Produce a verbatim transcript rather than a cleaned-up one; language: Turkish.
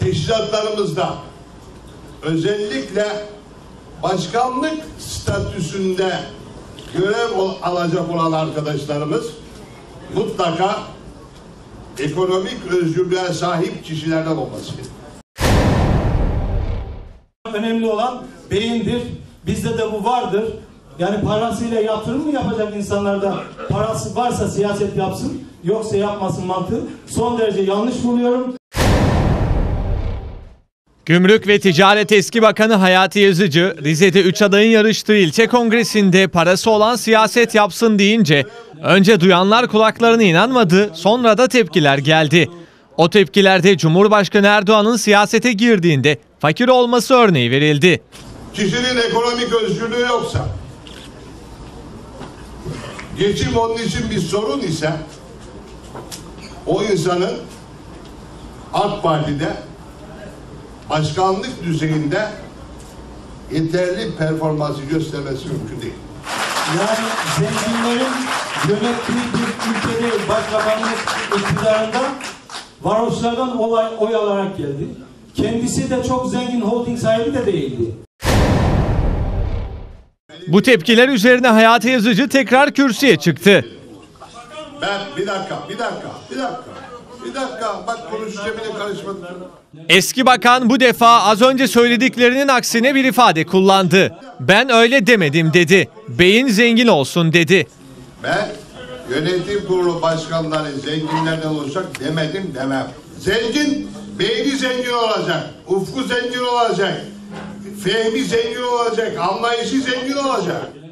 teşkilatlarımızda özellikle başkanlık statüsünde görev alacak olan arkadaşlarımız mutlaka ekonomik özgürlüğe sahip kişilerden olması gerekiyor. Önemli olan beyindir. Bizde de bu vardır. Yani parasıyla yatırım mı yapacak insanlar da parası varsa siyaset yapsın, yoksa yapmasın mantığı son derece yanlış buluyorum. Gümrük ve Ticaret Eski Bakanı Hayati Yazıcı, Rize'de üç adayın yarıştığı ilçe kongresinde parası olan siyaset yapsın deyince, önce duyanlar kulaklarına inanmadı, sonra da tepkiler geldi. O tepkilerde Cumhurbaşkanı Erdoğan'ın siyasete girdiğinde fakir olması örneği verildi. Kişinin ekonomik özgürlüğü yoksa, geçim onun için bir sorun ise, o insanın AK Parti'de başkanlık düzeyinde yeterli performansı göstermesi mümkün değil. Yani zenginlerin yönettiği bir ülkede başbakanlık iktidarında varoşlardan olay, oy alarak geldi. Kendisi de çok zengin holding sahibi de değildi. Bu tepkiler üzerine Hayati Yazıcı tekrar kürsüye çıktı. Ben bir dakika, bir dakika, bir dakika, bir dakika, bak konuşacağım bile karışmadım. Eski bakan bu defa az önce söylediklerinin aksine bir ifade kullandı. Ben öyle demedim dedi. Beyin zengin olsun dedi. Ben yönetim kurulu başkanları zenginlerden olacak demedim demem. Zengin, beyni zengin olacak, ufku zengin olacak, fehmi zengin olacak, anlayışı zengin olacak.